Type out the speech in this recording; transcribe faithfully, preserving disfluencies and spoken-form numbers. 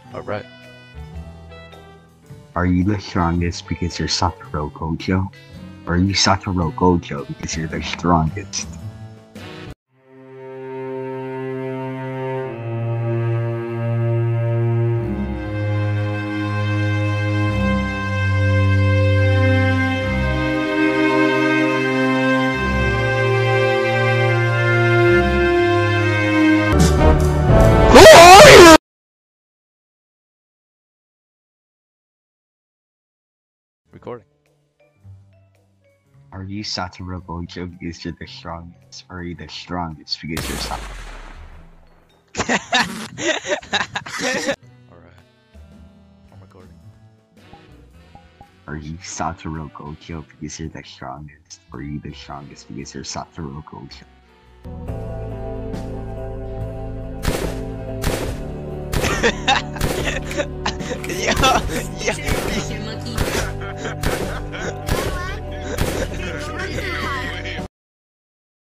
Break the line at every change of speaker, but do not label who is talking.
Alright.
Are you the strongest because you're Satoru Gojo? Or are you Satoru Gojo because you're the strongest?
Recording.
Are you Satoru Gojo because you're the strongest? Or are you the strongest because you're Satoru?
Alright. I'm recording.
Are you Satoru Gojo because you're the strongest? Or are you the strongest because you're Satoru Gojo?
Yo, yo,